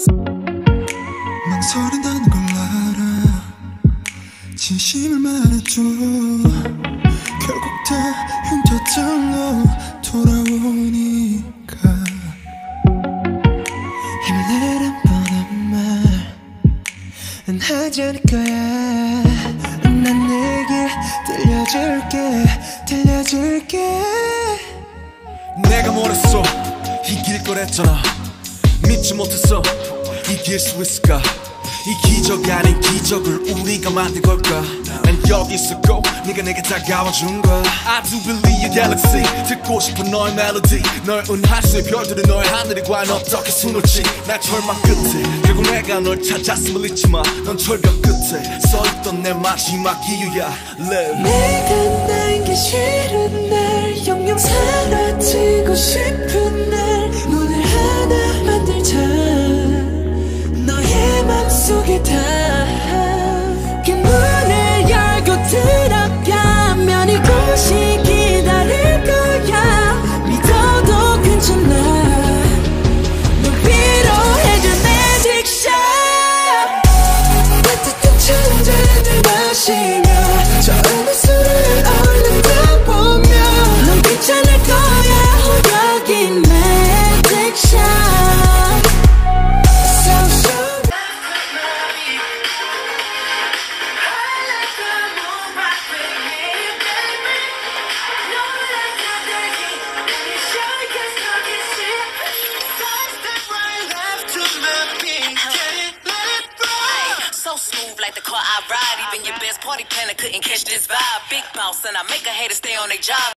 망설인다는 걸 알아. 진심을 말해줘. 결국 다 흉터들로 돌아오니까 힘을 내란 뻔한 말은 하지 않을 거야. 난 내게 들려줄게. 내가 뭐랬어? 이길 거랬잖아. 믿지 못했어. 이길 수 있을까? 이 기적 아닌 기적을 우리가 만든 걸까? 난 여기 있었고 네가 내게 다가와준 거야. I do believe your galaxy. 듣고 싶은 너의 멜로디. 널 은하수의 별들은 너의 하늘이 과연 어떻게 수놓지? 날 절망 끝에 결국 내가 널 찾았음을 잊지마. 넌 절벽 끝에 서있던 내 마지막 이유야. Live. 내가 남기 싫은 날 영영 사라지고 싶은 날 문을 하나 만들자. 너의 맘속에 닿게 문을 열고 들어가면 이곳이 기다릴 거야. 믿어도 괜찮아. 널 필요해줄 magic shot. 따뜻한 천장을 마시며 저음의 술을 얼른 펴보며 넌 괜찮을 거야. 여긴 magic shot. So smooth like the car I ride. Even your best party planner couldn't catch this vibe. Big boss and I make a hater stay on their job.